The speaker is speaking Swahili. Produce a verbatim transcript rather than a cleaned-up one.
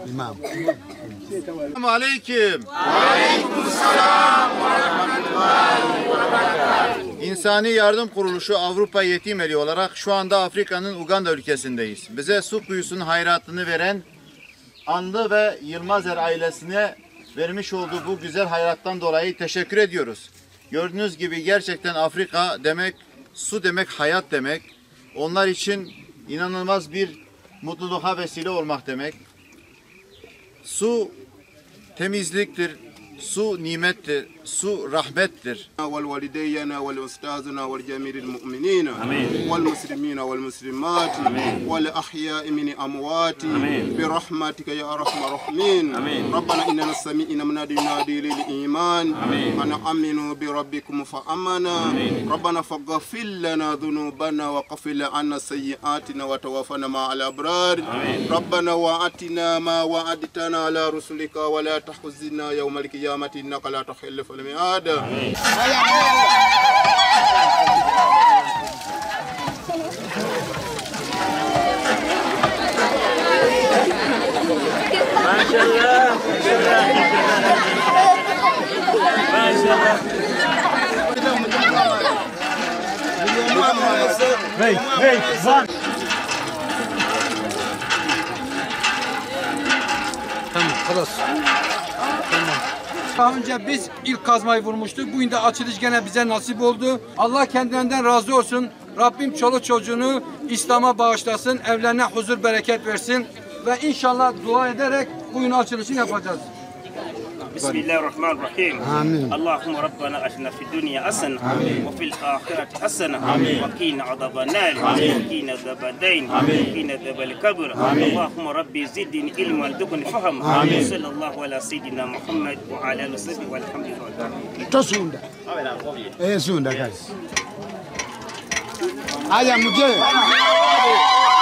İmam. Selamun aleyküm. Aleykümselam ve rahmetullahi ve berekatuhu. İnsani Yardım Kuruluşu Avrupa Yetim Eli olarak şu anda Afrika'nın Uganda ülkesindeyiz. Bize su kuyusunun hayratını veren Anlı ve Yılmazer ailesine vermiş olduğu bu güzel hayrattan dolayı teşekkür ediyoruz. Gördüğünüz gibi gerçekten Afrika demek, su demek hayat demek. Onlar için inanılmaz bir mutluluğa vesile olmak demek. Su temizliktir, su nimettir, su rahmettir. والوالدينا والأستاذنا والجميع المؤمنين والمسلمين والمسلمات والأحياء من أموات برحمتك يا أرحم الراحمين ربنا إننا سمعنا منادي ينادي للإيمان أن آمنوا بربكم فآمنا ربنا فاغفر لنا ذنوبنا وكفر عنا سيئاتنا وتوفنا مع الأبرار ربنا وآتنا ما وعدتنا على رسلك ولا تخزنا يوم القيامة إنك لا تخلف الميعاد. Maşallah. Maşallah. Hey, hey, van. Tamam, خلاص. Daha önce biz ilk kazmayı vurmuştuk. Bugün de açılış gene bize nasip oldu. Allah kendilerinden razı olsun. Rabbim çoluk çocuğunu İslam'a bağışlasın. Evlerine huzur bereket versin. Ve inşallah dua ederek bugün açılışını yapacağız. Bismillahirrahmanirrahim. Amin. Allahümme Rabbana atina fid dünya hasene ve fil ahireti hasene ve qina azaban nar ve qina azabadeyn ve qina azabel kabr. Allahümme Rabbi zidni ilmen ve dukni fahm. Sallallahu ala seyyidina Muhammed ve ala alihi ve sahbihi velhamdülillah. Tosunda. Eh, sunda guys. Aya muje.